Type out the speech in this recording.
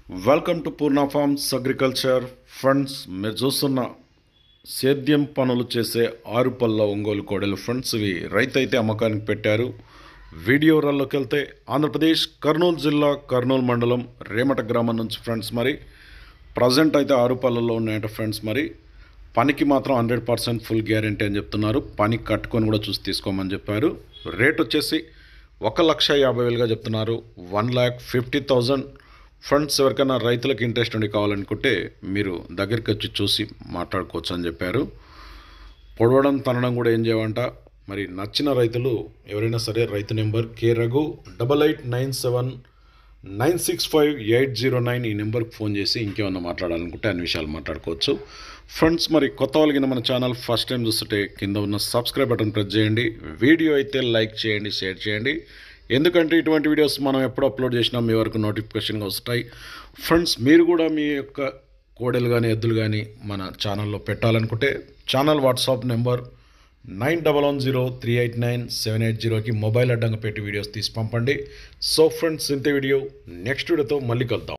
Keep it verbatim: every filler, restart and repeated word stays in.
Welcome to Purna farms agriculture friends. మీరు చూస్తున్న సేద్యం పనులు చేసే ఆరు పళ్ళ ఒంగోలు కోడెలు ఫ్రెండ్స్. ఇవి రైతు అయితే అమ్మకానికి పెట్టారు. వీడియో రల్లోకి వెళ్తే ఆంధ్రప్రదేశ్ కర్నూలు జిల్లా కర్నూలు మండలం రేమట గ్రామం నుంచి ఫ్రెండ్స్. మరి ప్రజెంట్ అయితే ఆరు పళ్ళల్లో ఉన్నాయంట ఫ్రెండ్స్. మరి పనికి మాత్రం హండ్రెడ్ పర్సెంట్ ఫుల్ గ్యారంటీ అని చెప్తున్నారు. పని కట్టుకొని కూడా చూసి తీసుకోమని చెప్పారు. రేట్ వచ్చేసి ఒక లక్ష యాభై వేలుగా చెప్తున్నారు. One lakh fifty thousand friends. ఎవరికైనా రైతులకు ఇంట్రెస్ట్ ఉండి కావాలనుకుంటే మీరు దగ్గరికి వచ్చి చూసి మాట్లాడుకోవచ్చు అని చెప్పారు. పొడవడం తనడం కూడా ఏం చేయమంట. మరి నచ్చిన రైతులు ఎవరైనా సరే రైతు number K Raghu double eight nine seven nine six five eight zero nine ఈ నెంబర్కి ఫోన్ చేసి ఇంకేమన్నా మాట్లాడాలనుకుంటే అన్ని విషయాలు మాట్లాడుకోవచ్చు ఫ్రెండ్స్. మరి కొత్త వాళ్ళకి మన ఛానల్ ఫస్ట్ టైం చూస్తుంటే కింద ఉన్న సబ్స్క్రైబ్ బటన్ ప్రెస్ చేయండి. వీడియో అయితే లైక్ చేయండి, షేర్ చేయండి. ఎందుకంటే ఇటువంటి వీడియోస్ మనం ఎప్పుడు అప్లోడ్ చేసినా మీ వరకు నోటిఫికేషన్గా వస్తాయి ఫ్రెండ్స్. మీరు కూడా మీ యొక్క కోడెలు కానీ ఎద్దులు కానీ మన ఛానల్లో పెట్టాలనుకుంటే channel WhatsApp number nine double one zero three eight nine seven eight జీరోకి మొబైల్ అడ్డంగా పెట్టి వీడియోస్ తీసి పంపండి. సో ఫ్రెండ్స్, ఇంత వీడియో నెక్స్ట్ వీడియోతో మళ్ళీ కలుద్దాం.